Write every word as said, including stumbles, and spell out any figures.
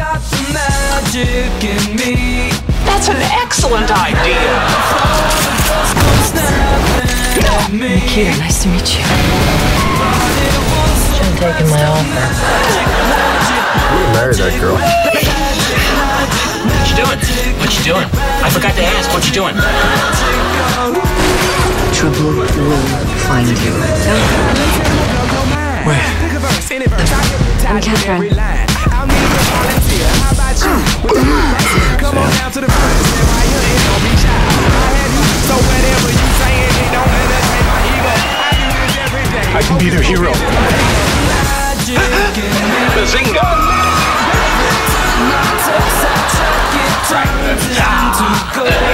That's an excellent idea. Nikita, nice to meet you. Should have taken my offer. You would marry that girl. What you doing? What you doing? I forgot to ask. What you doing? Trouble will find you. Wait. I'm Catherine. I can be their hero. Bazinga!